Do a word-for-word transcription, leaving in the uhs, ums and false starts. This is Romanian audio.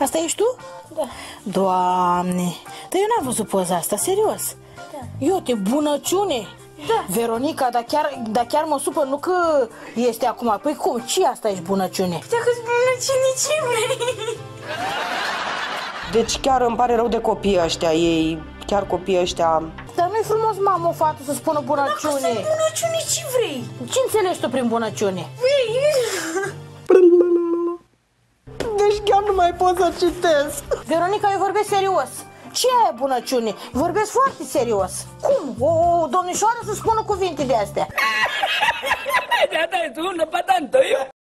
Asta ești tu? Da. Doamne, dar eu n-am văzut poza asta, serios. Da. Iute, bunăciune. Da. Veronica, dar chiar, dar chiar mă supăr, nu că este acum. Păi cum, ce asta ești bunăciune? Dacă-s bunăciune, ce vrei? Deci chiar îmi pare rău de copiii ăștia, ei, chiar copiii ăștia... Dar nu-i frumos, mamă, o fată să spună bunăciune. Dacă sunt bunăciune, ce vrei? Ce înțelegi tu prin bunăciune? Vrei? Deci chiar nu mai pot să citesc. Veronica, eu vorbesc serios. Ce e bunăciune? Vorbesc foarte serios. Cum? O, o domnișoară să spună cuvinte de astea? Ya está, es uno para tanto, yo.